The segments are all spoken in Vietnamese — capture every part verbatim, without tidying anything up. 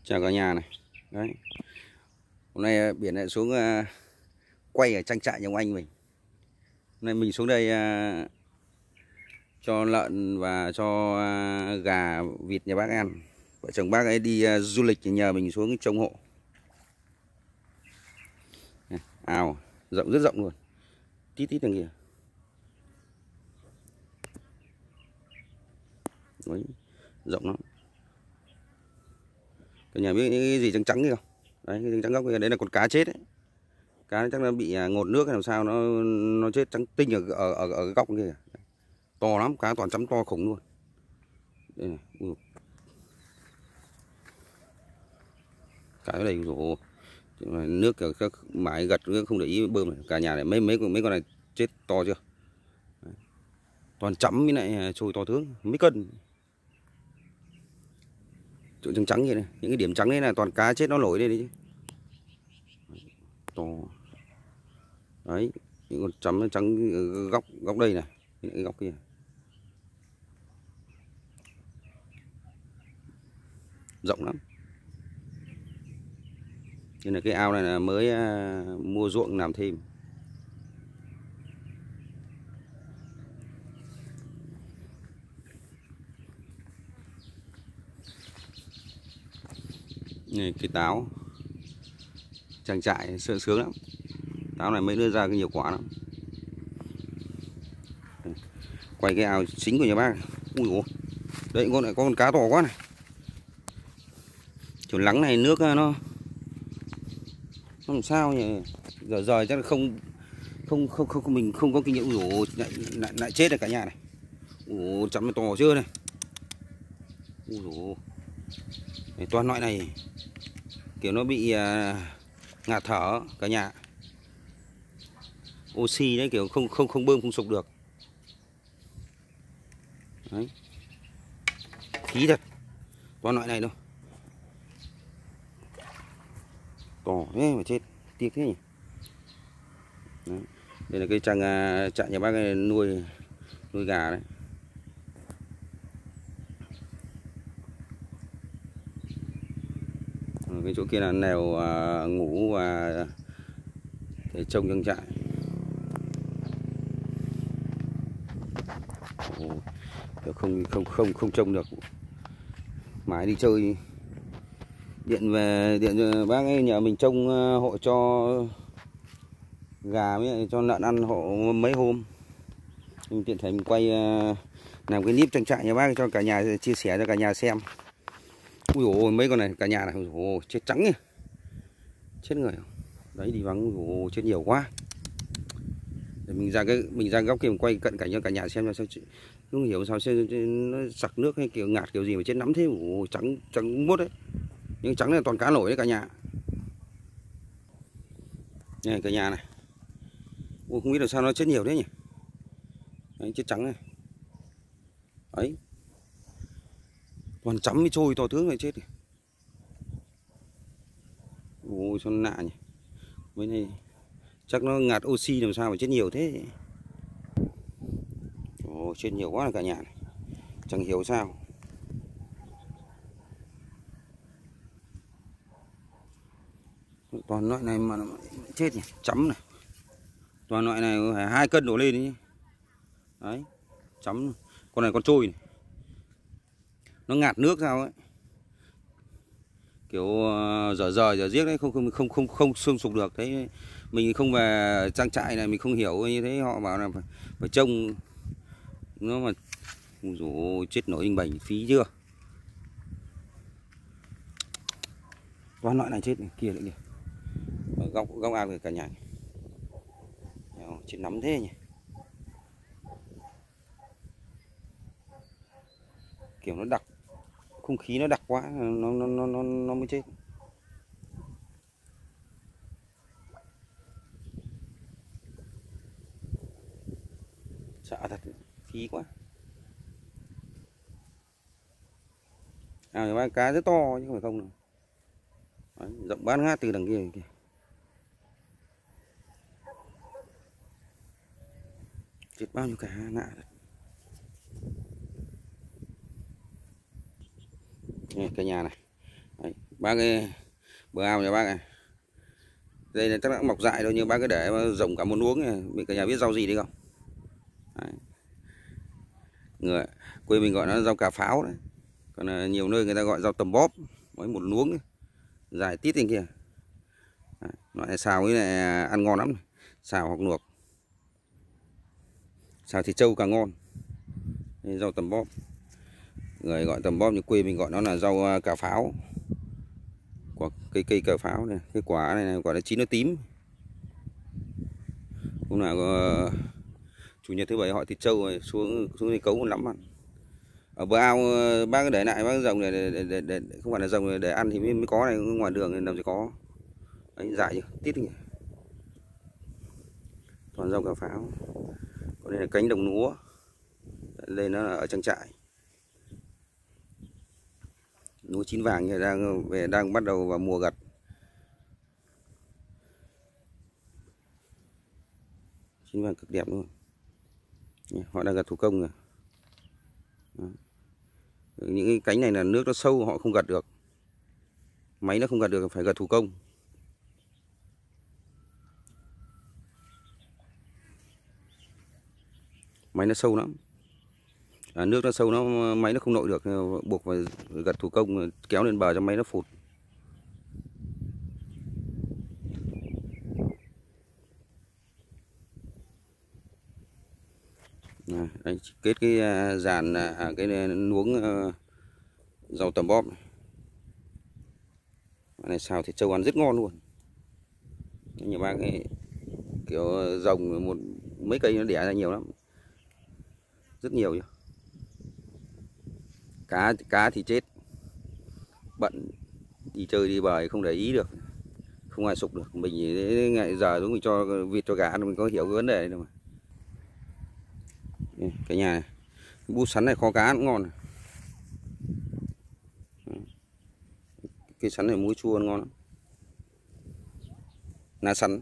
Chào cả nhà này. Đấy. Hôm nay biển lại xuống uh, quay ở trang trại nhà ông anh mình. Hôm nay mình xuống đây uh, cho lợn và cho uh, gà vịt nhà bác ăn. Vợ chồng bác ấy đi uh, du lịch thì nhờ mình xuống trông hộ. Ao rộng rất rộng luôn. Tít tít đằng kia. Đấy, rộng lắm. Cả nhà biết cái gì trắng trắng kia không? Đấy, cái trắng góc kia đấy là con cá chết đấy. Cá chắc nó bị ngột nước hay làm sao nó nó chết trắng tinh ở ở ở, ở cái góc kia. To lắm, cá toàn chấm to khủng luôn. Đây này. Ui. Cá ở đây rồi. Nước kiểu các mái gật không để ý bơm này. Cả nhà này mấy mấy mấy con này chết to chưa? Đấy. Toàn chấm với lại trôi to tướng, mấy cân. Chỗ trắng trắng như này, những cái điểm trắng đấy là toàn cá chết nó nổi lên đấy chứ. To. Đấy, những con chấm nó trắng góc góc đây này, cái góc kia. Rộng lắm. Nên là cái ao này là mới uh, mua ruộng làm thêm. Này, cái táo trang trại sướng sướng lắm. Táo này mới đưa ra cái nhiều quả lắm. Quay cái ao chính của nhà bác. Ui dồi, đấy con này có con cá to quá này. Chỗ lắng này nước nó nó làm sao nhỉ? Giờ giờ chắc là không không không không mình không có kinh nghiệm. Ui dồi, lại, lại, lại chết rồi cả nhà này. Ui chấm to chưa này. Ui dồi, này, toàn loại này kiểu nó bị uh, ngạt thở cả nhà. Oxy đấy, kiểu không không không bơm không sục được. Đấy. Khí thật. Toàn loại này đâu. To thế mà chết, tiếc thế nhỉ. Đấy. Đây là cái trang trại nhà bác nuôi nuôi gà đấy. Ở cái chỗ kia là nèo uh, ngủ và để trông trang trại. Ồ, không không không không trông được. Mãi đi chơi điện về điện cho bác ấy nhờ mình trông hộ cho gà với cho lợn ăn hộ mấy hôm. Mình tiện thể mình quay làm cái clip trang trại nhà bác cho cả nhà chia sẻ cho cả nhà xem. Ui dồi, mấy con này cả nhà này, ui chết trắng nhỉ. Chết người. Đấy đi vắng, ui chết nhiều quá. Để mình ra cái mình ra góc kia mình quay cận cảnh cho cả nhà xem cho sao chị. Không hiểu sao nó sặc nước hay kiểu ngạt kiểu gì mà chết nắm thế. Ui trắng trắng mốt đấy. Nhưng trắng này toàn cá nổi đấy cả nhà. Này cả nhà này. Ui không biết là sao nó chết nhiều thế nhỉ. Đấy, chết trắng này. Đấy. Toàn chấm mới trôi to tướng này chết. Ui sao nó lạ nhỉ. Mấy này chắc nó ngạt oxy làm sao mà chết nhiều thế. Ồ, chết nhiều quá là cả nhà này. Chẳng hiểu sao. Toàn loại này mà chết nhỉ, chấm này. Toàn loại này phải hai cân đổ lên đấy. Đấy, chấm. Con này con trôi này. Nó ngạt nước sao ấy. Kiểu dở dở dở giếc đấy, không không không không không xương sục được. Thế mình không về trang trại này mình không hiểu như thế, họ bảo là phải, phải trông nó mà rủ chết nổi hình bảnh phí chưa. Toàn loại này chết này, kia nữa kìa. Ở góc góc ao kìa cả nhà. Chết nắm thế nhỉ. Kiểu nó đặc, không khí nó đặc quá nó nó nó nó, nó mới chết. Sợ thật, phí quá. À ba cá rất to chứ không phải không đâu. Đấy, rộng bát ngát từ đằng kia kìa. Chết bao nhiêu cá lạ thật. Đây, cả nhà này. Đấy, bác cái bờ ao nhà bác này, đây là chắc đã mọc dại thôi, nhưng bác cứ để rộng cả một luống này. Mình cả nhà biết rau gì đấy không? Đấy. Người quê mình gọi nó rau cà pháo đấy, còn nhiều nơi người ta gọi rau tầm bóp. Mới một luống ấy, dài tít lên kia. Đấy, loại này xào cái này ăn ngon lắm, xào hoặc luộc, xào thịt trâu càng ngon. Đây, rau tầm bóp, người gọi tầm bóp, như quê mình gọi nó là rau cà pháo. Quả cây cây cà pháo này, cái quả này, này quả nó chín nó tím. Hôm nào có chủ nhật thứ bảy họ thịt trâu rồi xuống xuống đây cấu lắm ăn. Ở bờ ao bác cứ để lại bác rồng này để, để, để, để, không phải là rồng để ăn thì mới, mới có này, ngoài đường thì làm gì có. Đấy, dại chưa tít kìa. Toàn rau cà pháo. Còn đây là cánh đồng lúa, đây nó là ở trang trại. Lúa chín vàng thì đang về đang bắt đầu vào mùa gặt. Chín vàng cực đẹp luôn. Họ đang gặt thủ công rồi. Đó. Những cái cánh này là nước nó sâu họ không gặt được, máy nó không gặt được, phải gặt thủ công. Máy nó sâu lắm, à, nước nó sâu, nó máy nó không nội được, buộc phải gặt thủ công kéo lên bờ cho máy nó phụt. À, đấy, kết cái dàn à, cái luống uh, rau tầm bóp này. Cái này xào thịt trâu ăn rất ngon luôn. Nhà bác cái kiểu rồng một mấy cây nó đẻ ra nhiều lắm, rất nhiều chứ. Cá cá thì chết, bận đi chơi đi bời không để ý được, không ai sục được. Mình thì ngày giờ chúng mình cho vịt cho gà mình có hiểu cái vấn đề này đâu mà. Cái nhà này, bu sắn này kho cá cũng ngon này. Cái sắn này muối chua ngon lắm. Lá sắn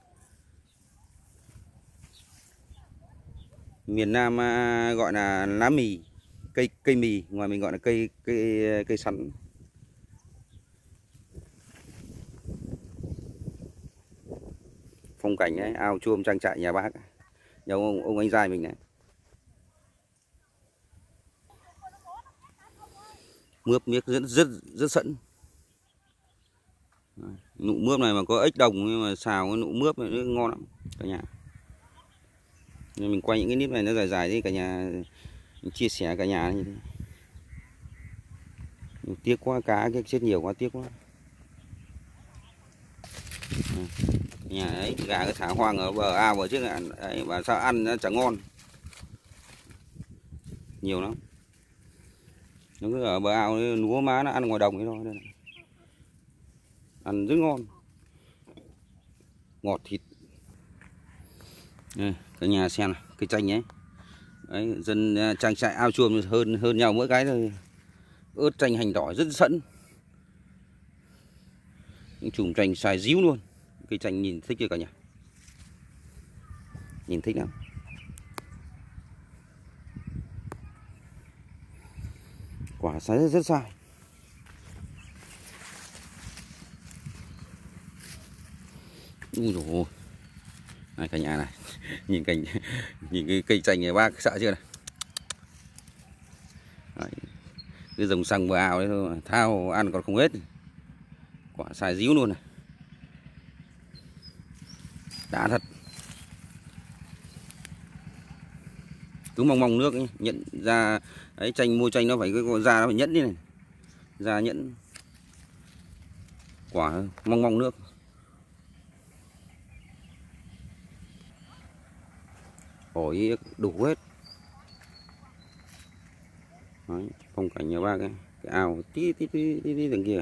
miền Nam gọi là lá mì, cây cây mì, ngoài mình gọi là cây cây cây sắn. Phong cảnh ấy, ao chuông trang trại nhà bác, nhà ông, ông anh trai mình này. Mướp miếc rất rất rất sẵn. Nụ mướp này mà có ếch đồng nhưng mà xào cái nụ mướp này nó ngon lắm cả nhà. Nên mình quay những cái clip này nó dài dài đi cả nhà, mình chia sẻ cả nhà như thế. Mình tiếc quá, cá cái chết nhiều quá, tiếc quá. Nhà ấy gà cái thả hoang ở bờ ao ở trước này, đấy, và sao ăn nó chẳng ngon, nhiều lắm. Nó cứ ở bờ ao lúa má nó ăn ngoài đồng ấy thôi, đây này. Ăn rất ngon, ngọt thịt. Đây, cả nhà xem này, cái chanh ấy. Đấy, dân trang trại ao chuồng hơn hơn nhau mỗi cái thôi. Ớt chanh hành tỏi rất sẵn. Những chùm chanh xài díu luôn. Cây chanh nhìn thích chưa cả nhà, nhìn thích lắm. Quả xài rất, rất sai. Ui dồi ôi. Này cả nhà này, nhìn cảnh nhìn cái cây chanh này bác sợ chưa này. Đấy, cái dòng xăng bờ ao đấy thôi, thao ăn còn không hết. Quả xài díu luôn này, đã thật. Cứ mong mong nước ấy, nhận ra đấy, chanh mua chanh nó phải cái da nó phải nhẫn đi này, da nhẫn. Quả mong mong nước. Ổi đủ hết. Đấy, phong cảnh nhà bác ấy, cái ao tí tí tí tí, tí đằng kia.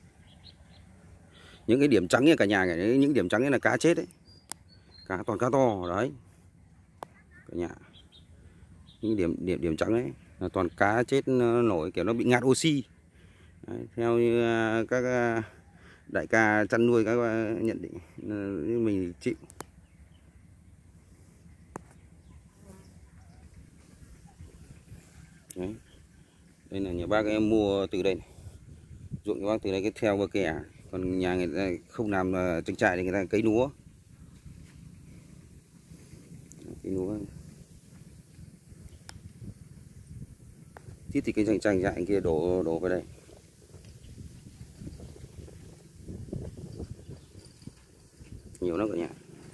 Những cái điểm trắng như cả nhà này, những điểm trắng ấy là cá chết đấy, cá toàn cá to đấy cả nhà. Những điểm điểm điểm trắng ấy là toàn cá chết nổi, kiểu nó bị ngạt oxy. Đấy, theo như các đại ca chăn nuôi các nhận định, mình chịu. Đấy. Đây là nhà bác em mua từ đây này. ruộng các bác từ đây cái theo qua kè, còn nhà người ta không làm trang trại thì người ta cấy lúa, cấy lúa. Thiết thì cái trang trang trại kia đổ đổ vào đây. Nhiều lắm cả nhà.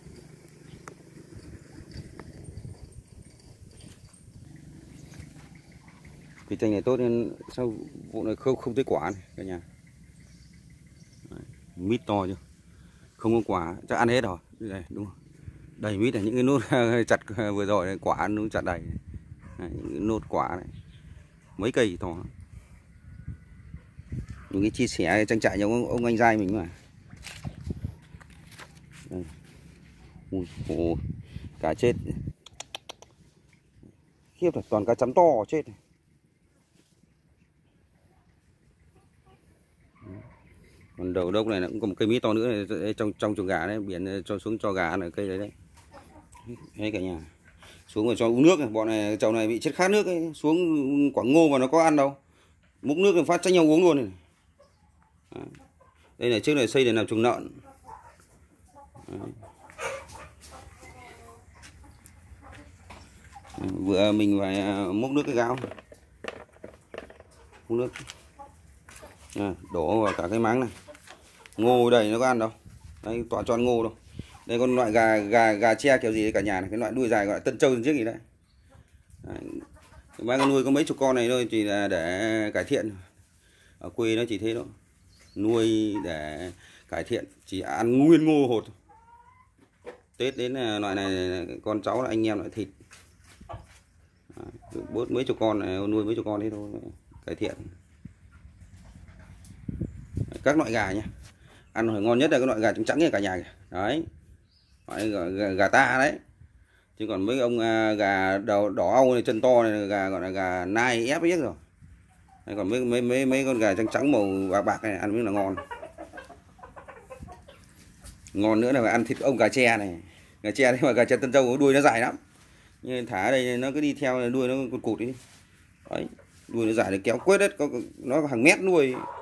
Cái chanh này tốt nên sao vụ này không không thấy quả này cả nhà. Đấy, mít to chưa? Không có quả, chắc ăn hết rồi. Đây đúng không? Đầy mít này, những cái nốt chặt vừa rồi này, quả nó chặt đầy. Đấy, những cái nốt quả này. Mấy cây to. Những cái chia sẻ trang trại cho ông, ông anh giai mình mà. Đây. Ui, ui, cá chết. Khiếp rồi, toàn cá chấm to chết này. Còn đầu đốc này nó cũng có một cây mít to nữa này, trong trong chuồng gà đấy, biển cho xuống cho gà ăn ở cây đấy đấy. Đấy cả nhà. Xuống rồi cho uống nước này, bọn này chậu này bị chết khát nước ấy, xuống quả ngô mà nó có ăn đâu. Múc nước phát tranh nhau uống luôn này. Đấy. Đây là trước này xây để làm chuồng lợn. Đấy. Vừa mình phải múc nước cái gáo. Múc nước. À, đổ vào cả cái máng này. Ngô đầy nó có ăn đâu. Đây toàn cho ăn ngô đâu. Đây con loại gà gà gà tre kiểu gì đấy cả nhà này, cái loại đuôi dài gọi là Tân Châu trước gì đấy. Đấy. Bác nuôi có mấy chục con này thôi, chỉ là để cải thiện. Ở quê nó chỉ thế thôi. Nuôi để cải thiện, chỉ ăn nguyên ngô hột. Tết đến loại này con cháu là anh em lại thịt. Bớt mấy chục con này, nuôi mấy chục con đấy thôi, cải thiện. Các loại gà nhá, ăn phải ngon nhất là cái loại gà trắng trắng này cả nhà kìa. Đấy, loại gà, gà, gà ta đấy. Chứ còn mấy ông gà đầu đỏ au này, chân to này, gà gọi là gà nai ép biết rồi. Đấy, còn mấy mấy mấy mấy con gà trắng trắng màu bạc bạc này ăn mới là ngon. Ngon nữa là phải ăn thịt ông gà tre này. Gà tre đấy mà gà tre Tân Châu đuôi nó dài lắm. Nhưng thả ở đây nó cứ đi theo đuôi nó cụt cụt đi. Đấy, đuôi nó dài để kéo quết đấy, có nó hàng mét đuôi.